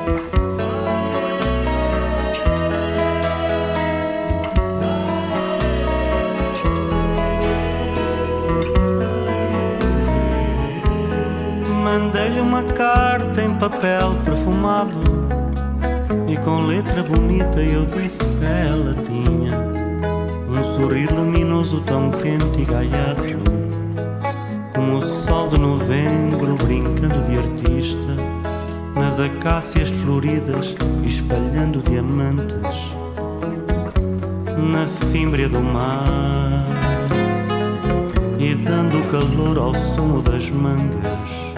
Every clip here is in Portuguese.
Mandei-lhe uma carta em papel perfumado e com letra bonita eu disse ela tinha um sorrir luminoso tão quente e gaiato como o sol de novembro brincando de artista nas acácias floridas espalhando diamantes na fímbria do mar e dando calor ao sumo das mangas.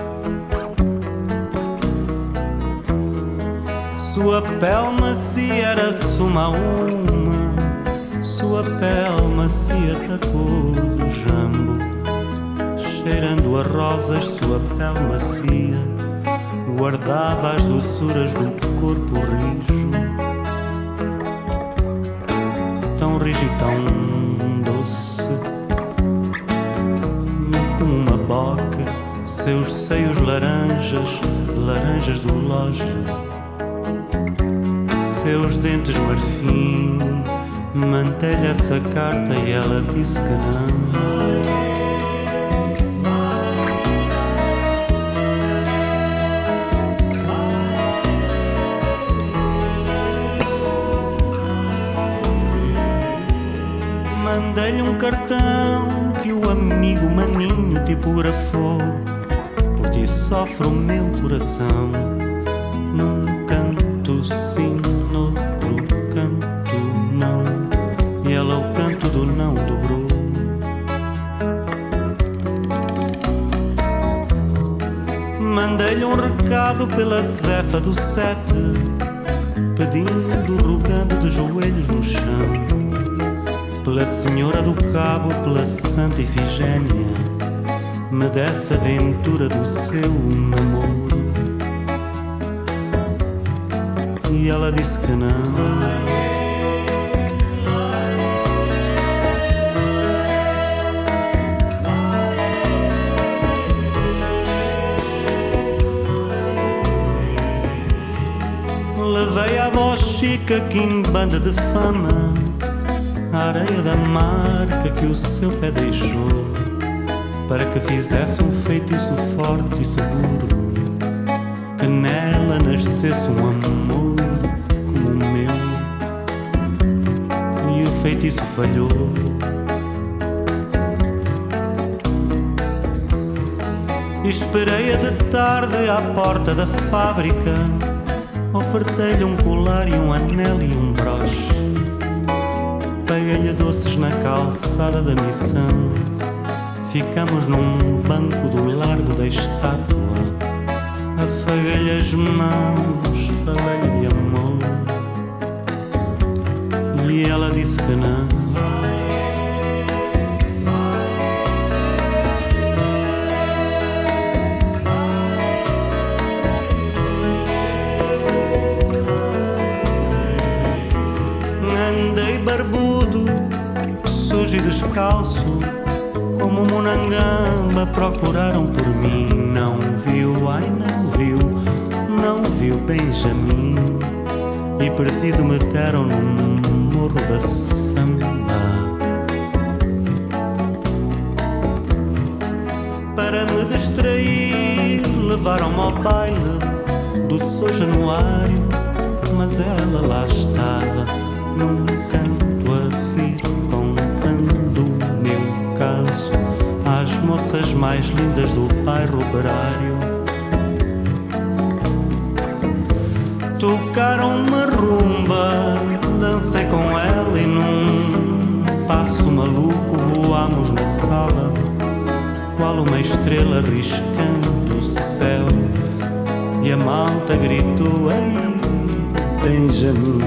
Sua pele macia era suma a uma, sua pele macia da cor do jambo, cheirando a rosas, sua pele macia guardava as doçuras do corpo rijo, tão rijo e tão doce, como uma boca, seus seios laranjas, laranjas do loja. Seus dentes marfim, mantei-lhe essa carta e ela disse que não. Mandei-lhe um cartão que o amigo maninho tipografou. Por ti sofre o meu coração, num canto sim, noutro canto não, e ela o canto do não dobrou. Mandei-lhe um recado pela Zefa do 7, pedindo, rogando de joelhos no chão, pela Senhora do Cabo, pela Santa Ifigénia, me desse a aventura do seu namoro. E ela disse que não. Levei a voz chica quimbanda de fama, a areia da marca que o seu pé deixou, para que fizesse um feitiço forte e seguro, que nela nascesse um amor como o meu. E o feitiço falhou. Esperei-a de tarde à porta da fábrica, ofertei-lhe um colar e um anel e um broche, paguei-lhe doces na calçada da missão, ficamos num banco do largo da estátua, afaguei-lhe as mãos, falei-lhe de amor, e ela disse que não. Andei barbudo, sujo e descalço, como um monangamba, procuraram por mim. Não viu, ai não viu, não viu Benjamin, e perdido me deram no morro da samba. Para me distrair, levaram-me ao baile do São Januário, mas ela lá estava, num canto a rir, contando o meu caso às moças mais lindas do bairro operário. Tocaram uma rumba, dancei com ela e num passo maluco voámos na sala, qual uma estrela riscando o céu, e a malta gritou: ei, Benjamin.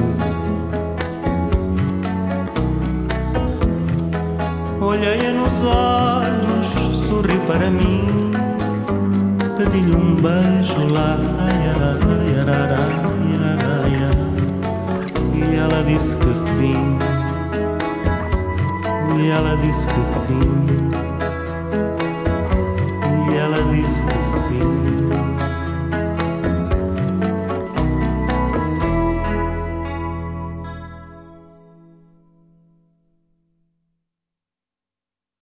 Olhei-a nos olhos, sorriu para mim, pedi-lhe um beijo lá, e ela disse que sim, e ela disse que sim.